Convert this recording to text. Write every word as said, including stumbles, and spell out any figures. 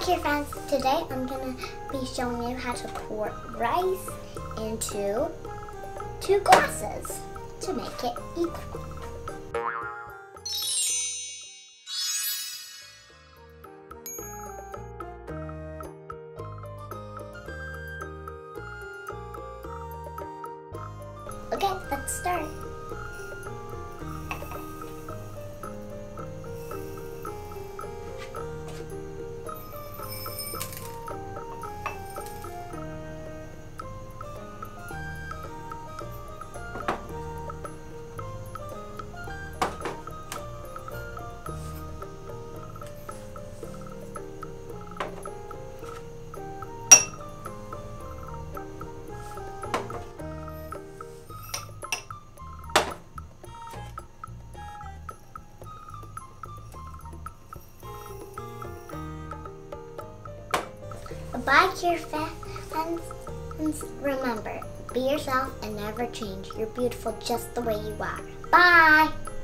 Care friends, today I'm going to be showing you how to pour rice into two glasses to make it equal. Okay, let's start. Bye, Care friends. Remember, be yourself and never change. You're beautiful just the way you are. Bye!